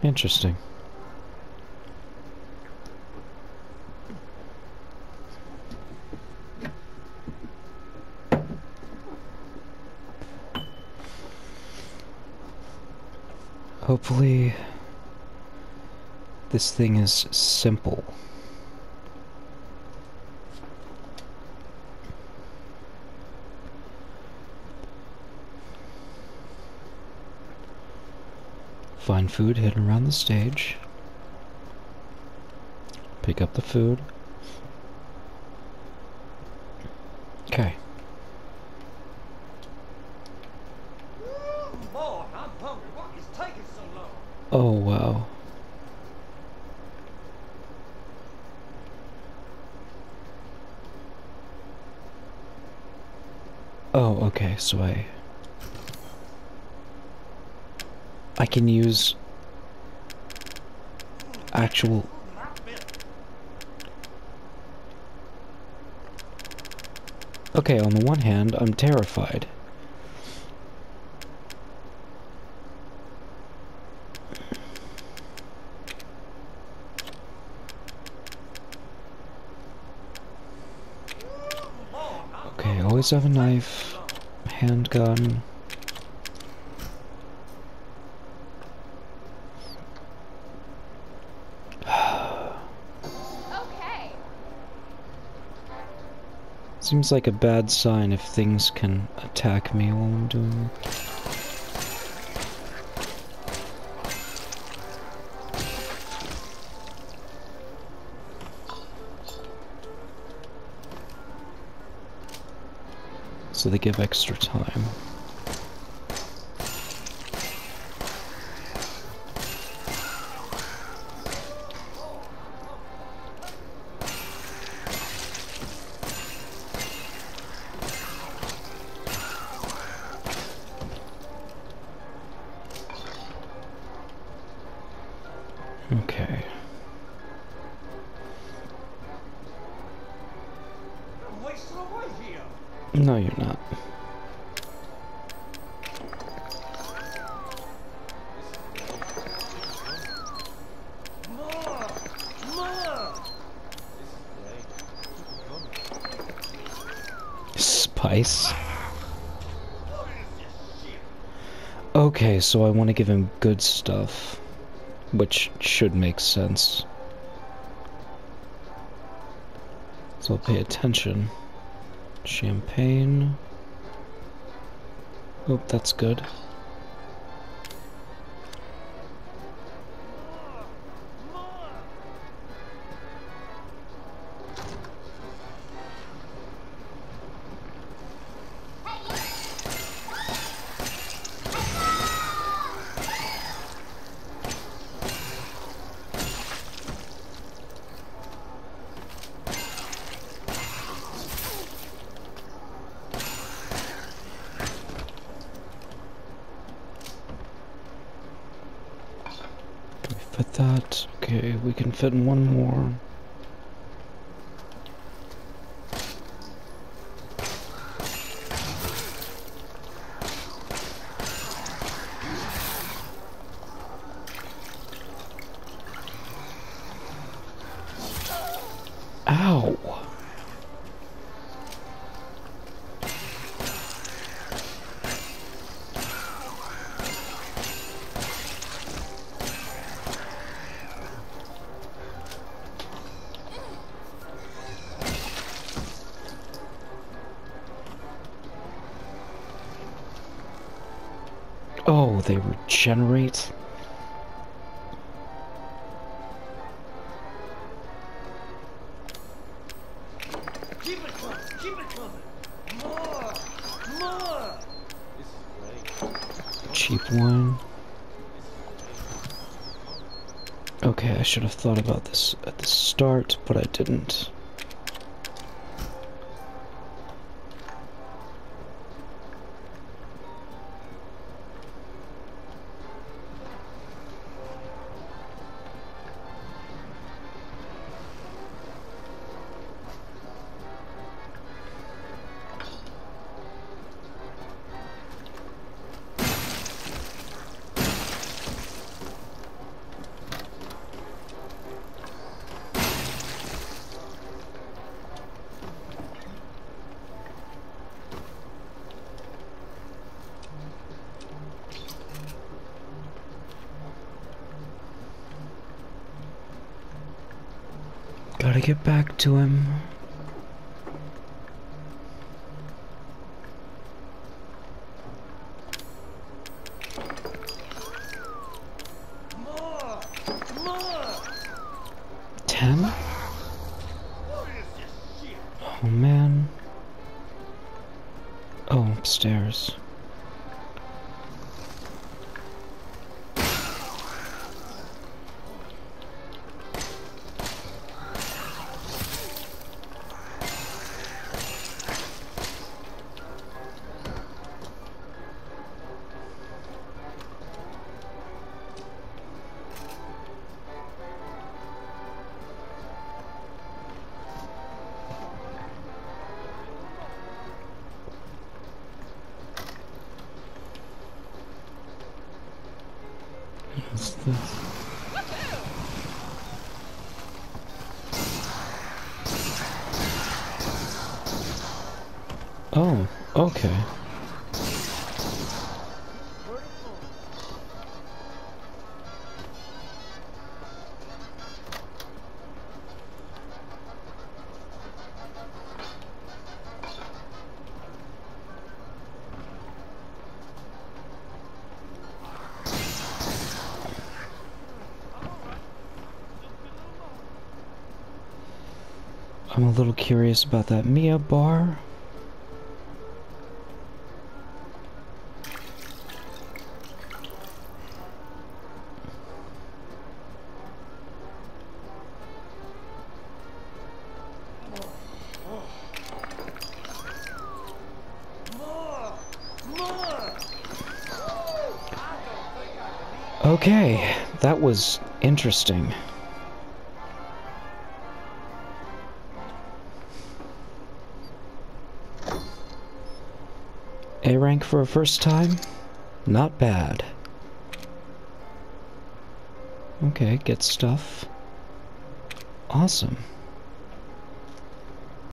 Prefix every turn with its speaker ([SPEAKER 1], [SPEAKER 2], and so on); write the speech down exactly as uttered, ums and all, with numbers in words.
[SPEAKER 1] Interesting. Hopefully, this thing is simple. Find food hidden around the stage. Pick up the food. Okay.
[SPEAKER 2] Lord, I'm hungry. What is taking so long?
[SPEAKER 1] Oh, wow. Oh, okay, so I... I can use... actual... Okay, on the one hand, I'm terrified. Okay, always have a knife, handgun.
[SPEAKER 3] Okay.
[SPEAKER 1] Seems like a bad sign if things can attack me while I'm doing it. So they give extra time. Okay.
[SPEAKER 2] I'm wasting away here.
[SPEAKER 1] No, you're not.
[SPEAKER 2] More! More!
[SPEAKER 1] Spice? Okay, so I want to give him good stuff. Which should make sense. So I'll pay attention. Champagne. Oh, that's good. Fit that. Okay, we can fit in one more. Ow! Oh, they regenerate?
[SPEAKER 2] Keep it coming! Keep it coming! More! More!
[SPEAKER 1] Cheap wine. Okay, I should have thought about this at the start, but I didn't. Gotta get back to him.
[SPEAKER 2] More! More!
[SPEAKER 1] Ten?
[SPEAKER 2] What is this shit?
[SPEAKER 1] Oh man. Oh, upstairs. What's this? Oh, okay. I'm a little curious about that Mia bar.
[SPEAKER 2] More! More!
[SPEAKER 1] Okay, that was interesting. A rank for a first time? Not bad. Okay, get stuff. Awesome.